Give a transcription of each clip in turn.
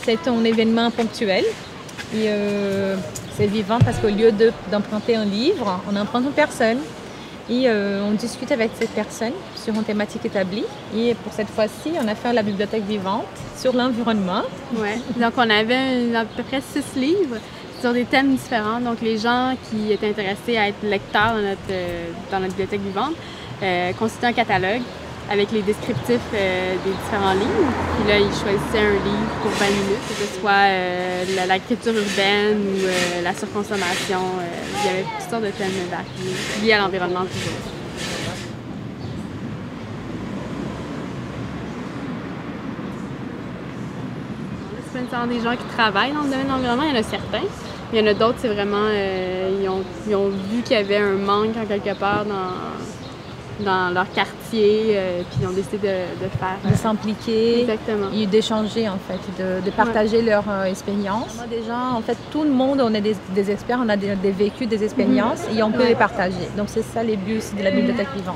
c'est un événement ponctuel. Et c'est vivant parce qu'au lieu d'emprunter un livre, on emprunte une personne. Et on discute avec cette personne sur une thématique établie. Et pour cette fois-ci, on a fait la bibliothèque vivante sur l'environnement. Ouais. Donc, on avait à peu près 6 livres sur des thèmes différents. Donc, les gens qui étaient intéressés à être lecteurs dans notre bibliothèque vivante constituaient un catalogue avec les descriptifs des différents livres. Puis là, ils choisissaient un livre pour 20 minutes, que ce soit l'agriculture urbaine ou la surconsommation. Il y avait toutes sortes de thèmes variés, liés à l'environnement toujours. C'est pas nécessairement des gens qui travaillent dans le domaine de l'environnement, il y en a certains. Il y en a d'autres, c'est vraiment, ils ont vu qu'il y avait un manque en quelque part dans leur quartier, puis ils ont décidé de faire... De s'impliquer. Exactement. Et d'échanger, en fait, de partager leur expérience. On a des gens, en fait, tout le monde, on est des experts, on a des vécus, des expériences, et on peut les partager. Donc, c'est ça les buts aussi de la bibliothèque vivante.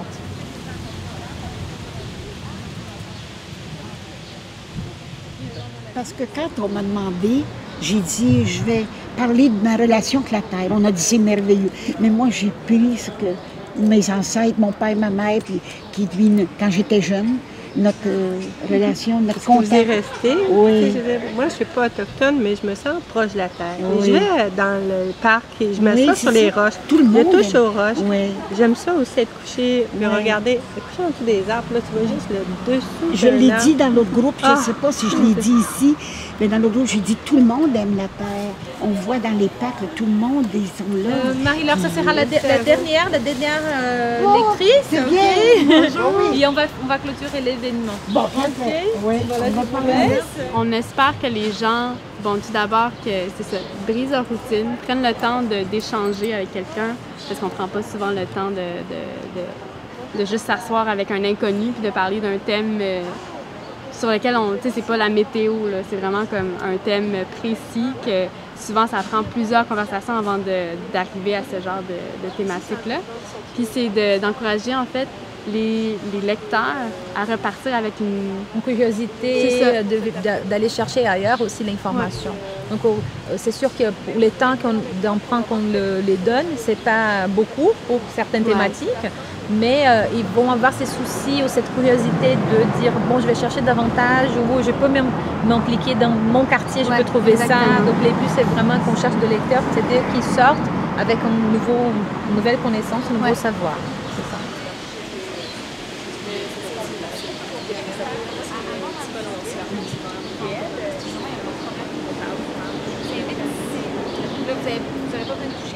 Parce que quand on m'a demandé, j'ai dit, je vais parler de ma relation avec la terre. On a dit, c'est merveilleux. Mais moi, j'ai pris ce que mes ancêtres, mon père, ma mère, puis qui lui, quand j'étais jeune, notre relation, notre contact. Vous y restez? Oui. Moi, je ne suis pas autochtone, mais je me sens proche de la terre. Oui. Je vais dans le parc et je m'assois sur les roches. Tout le monde. Je touche aux roches. Oui. J'aime ça aussi être couché, me regarder, être couché en dessous des arbres. Là, tu vois juste le dessous. Je l'ai arbre. dit dans l'autre groupe, je ne sais pas si je l'ai dit ici, mais dans l'autre groupe, j'ai dit tout le monde aime la terre. On voit dans les parcs, là, tout le monde, ils sont là. Marie-Laure, ça sera la dernière lectrice. C'est ok? bien. Bonjour. Et on va clôturer l'événement. Bon, oui, Voilà, on va je vous parler. laisse. On espère que les gens, tout d'abord, que c'est ça, brisent leur routine, prennent le temps d'échanger avec quelqu'un, parce qu'on prend pas souvent le temps de juste s'asseoir avec un inconnu puis de parler d'un thème sur lequel c'est pas la météo, là, c'est vraiment comme un thème précis que souvent ça prend plusieurs conversations avant d'arriver à ce genre de thématique-là. Puis c'est d'encourager en fait les lecteurs à repartir avec Une curiosité d'aller chercher ailleurs aussi l'information. Ouais. Donc c'est sûr que pour les temps d'emprunt qu'on les donne, c'est pas beaucoup pour certaines thématiques, mais ils vont avoir ces soucis ou cette curiosité de dire bon, je vais chercher davantage ou je peux même m'impliquer dans mon quartier, je peux trouver exactement. Ça. Donc les buts, c'est vraiment qu'on cherche de lecteurs, c'est-à-dire qu'ils sortent avec une nouvelle connaissance, un nouveau savoir. C'est ça. Vous n'avez pas besoin de